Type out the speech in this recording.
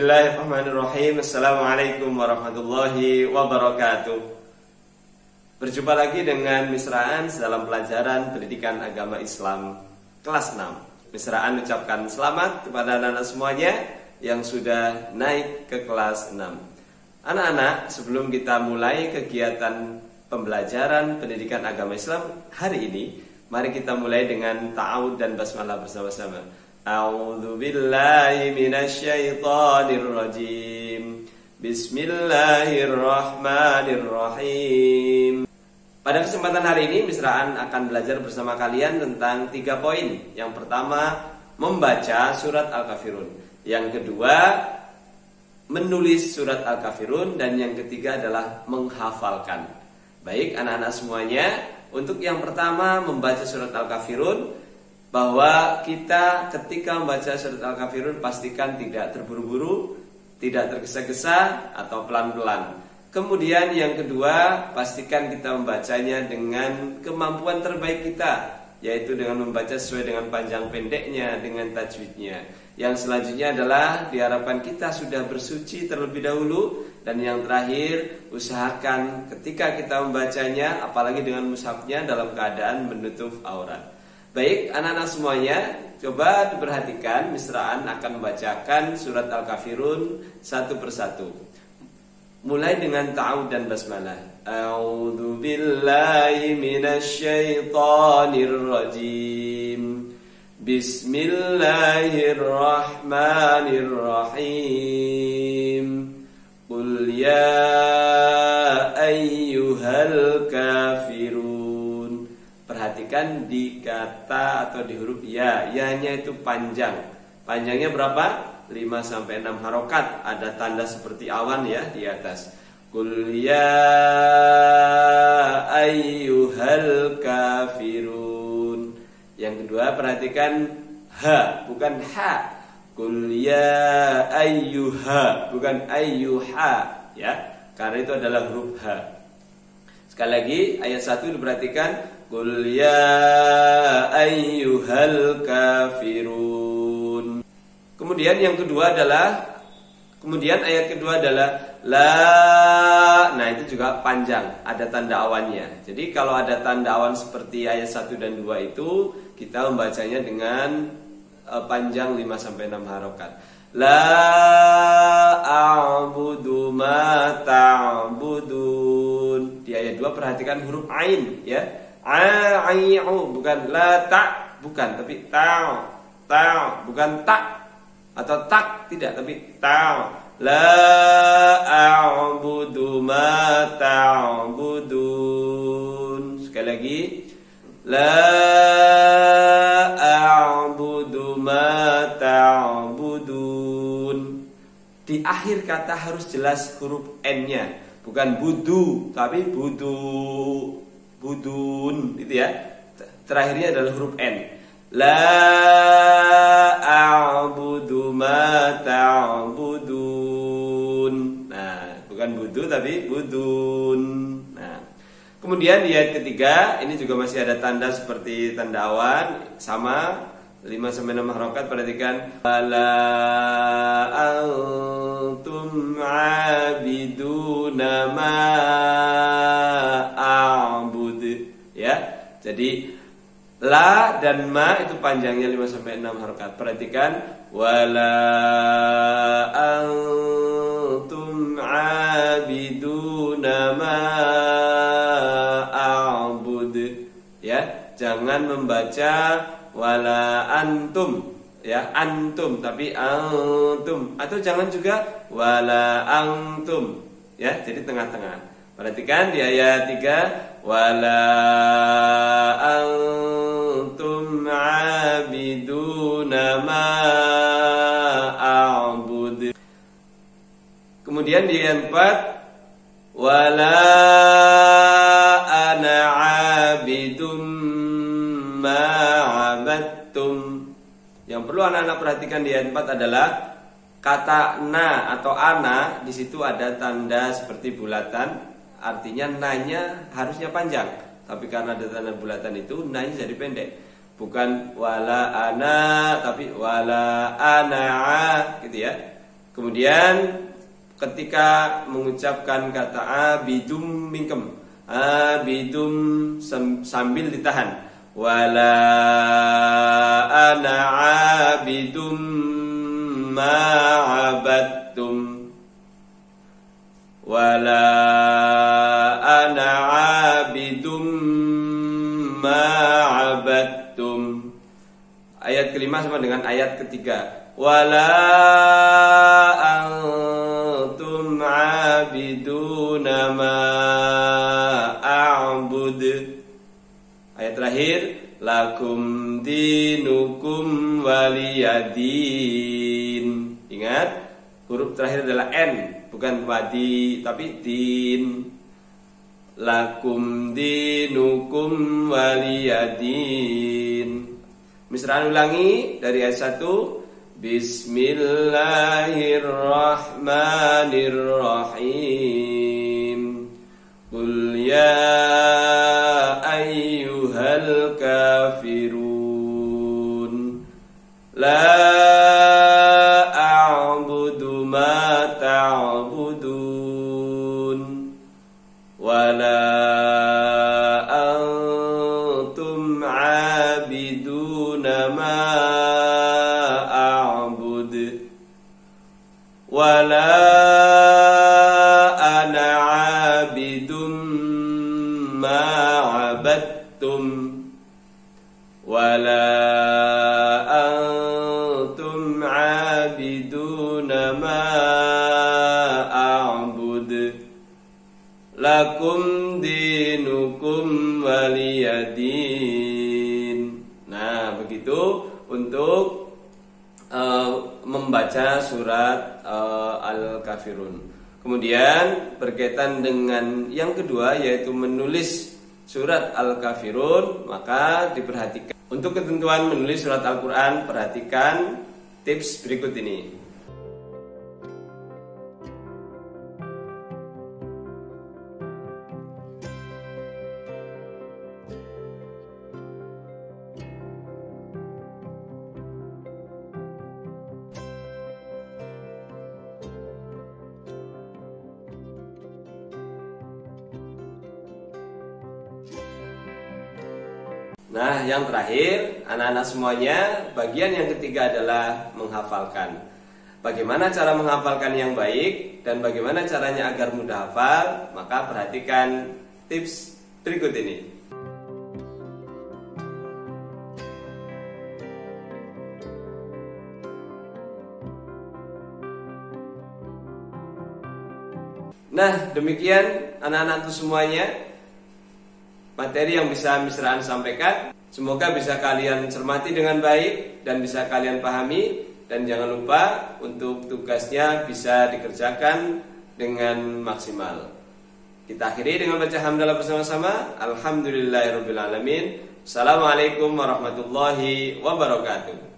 Bismillahirrahmanirrahim. Assalamualaikum warahmatullahi wabarakatuh. Berjumpa lagi dengan Misraan dalam pelajaran Pendidikan Agama Islam kelas 6. Misraan ucapkan selamat kepada anak-anak semuanya yang sudah naik ke kelas 6. Anak-anak, sebelum kita mulai kegiatan pembelajaran Pendidikan Agama Islam hari ini, mari kita mulai dengan ta'awud dan basmalah bersama-sama. A'udzu billahi minasyaitonir rajim. Bismillahirrahmanirrahim. Pada kesempatan hari ini Misraan akan belajar bersama kalian tentang 3 poin. Yang pertama, membaca surat Al-Kafirun. Yang kedua, menulis surat Al-Kafirun. Dan yang ketiga adalah menghafalkan. Baik anak-anak semuanya, untuk yang pertama membaca surat Al-Kafirun, bahwa kita ketika membaca surat Al-Kafirun pastikan tidak terburu-buru, tidak tergesa-gesa atau pelan-pelan. Kemudian yang kedua, pastikan kita membacanya dengan kemampuan terbaik kita, yaitu dengan membaca sesuai dengan panjang pendeknya, dengan tajwidnya. Yang selanjutnya adalah diharapkan kita sudah bersuci terlebih dahulu. Dan yang terakhir, usahakan ketika kita membacanya, apalagi dengan mushafnya, dalam keadaan menutup aurat. Baik anak-anak semuanya, coba diperhatikan. Misraan akan membacakan surat Al-Kafirun satu persatu. Mulai dengan ta'awud dan basmalah. A'udzu billahi minasyaitonir rajim. Bismillahirrahmanirrahim. Qul ya ayyuhal kafirun. Perhatikan di kata atau di huruf ya. Ya-nya itu panjang. Panjangnya berapa? 5-6 harokat. Ada tanda seperti awan ya di atas. Qul ya ayyuhal kafirun. Yang kedua, perhatikan ha, bukan ha. Qul ya ayyuha, bukan ayyuha ya. Karena itu adalah huruf ha. Sekali lagi, ayat 1 diperhatikan. Qul ya ayyuhal kafirun. Kemudian yang kedua adalah, ayat kedua adalah la. Nah itu juga panjang, ada tanda awannya. Jadi kalau ada tanda awan seperti ayat 1 dan 2 itu, kita membacanya dengan panjang 5-6 harokat. La a'budu ma ta'budun. Di ayat 2 perhatikan huruf ain ya. A'i'u, bukan la ta, bukan, tapi ta, bukan tak atau tak, tidak, tapi ta. La a'budu ma ta'budun. Sekali lagi, la a'budu ma ta'budun. Di akhir kata harus jelas huruf N-nya, bukan budu, tapi budun, itu ya. Terakhirnya adalah huruf N. La a'budu ma ta'budun. Nah, bukan budu tapi budun. Nah, kemudian di ayat ketiga ini juga masih ada tanda seperti tanda awan, sama 5-6 harokat. Perhatikan. Wala antum abiduna ma a'bud ya. Jadi la dan ma itu panjangnya 5-6 harokat. Perhatikan. Wala antum abiduna ma a'bud ya. Jangan membaca wala antum ya, antum, tapi antum, atau jangan juga wala antum ya, jadi tengah-tengah. Perhatikan di ayat 3, wala antum abiduna ma a'bud. Kemudian di ayat 4, wala ana abidum ma abattum. Yang perlu anak-anak perhatikan di ayat 4 adalah kata na atau ana. Di situ ada tanda seperti bulatan, artinya nanya harusnya panjang. Tapi karena ada tanda bulatan itu, nanya jadi pendek. Bukan wala ana, tapi wala ana, gitu ya. Kemudian ketika mengucapkan kata abidum minkum, abidum sambil ditahan. Wala ana abidum ma'abattum, wala ana abidum ma'abattum. Ayat kelima sama dengan ayat ketiga. Wala antum abiduna ma a'bud. Ayat terakhir, lakum dinukum waliyadin. Ingat, huruf terakhir adalah N, bukan wadi tapi din. Lakum dinukum waliyadin. Misraan ulangi dari ayat 1. Bismillahirrahmanirrahim. Qul ya ayyuhal kafirun la a'budu ma ta'budun wala antum 'abiduna ma a'bud wala ana 'abidum ma 'abadtum wala antum 'abiduna ma a'bud lakum dinukum waliyadin. Nah, begitu untuk membaca surat Al-Kafirun. Kemudian berkaitan dengan yang kedua, yaitu menulis surat Al-Kafirun, maka diperhatikan. Untuk ketentuan menulis surat Al-Quran, perhatikan tips berikut ini. Nah, yang terakhir, anak-anak semuanya, bagian yang ketiga adalah menghafalkan. Bagaimana cara menghafalkan yang baik dan bagaimana caranya agar mudah hafal? Maka perhatikan tips berikut ini. Nah, demikian anak-anak semuanya materi yang bisa Misraan sampaikan. Semoga bisa kalian cermati dengan baik dan bisa kalian pahami. Dan jangan lupa untuk tugasnya bisa dikerjakan dengan maksimal. Kita akhiri dengan baca hamdalah bersama-sama. Alhamdulillahirrabbilalamin. Assalamualaikum warahmatullahi wabarakatuh.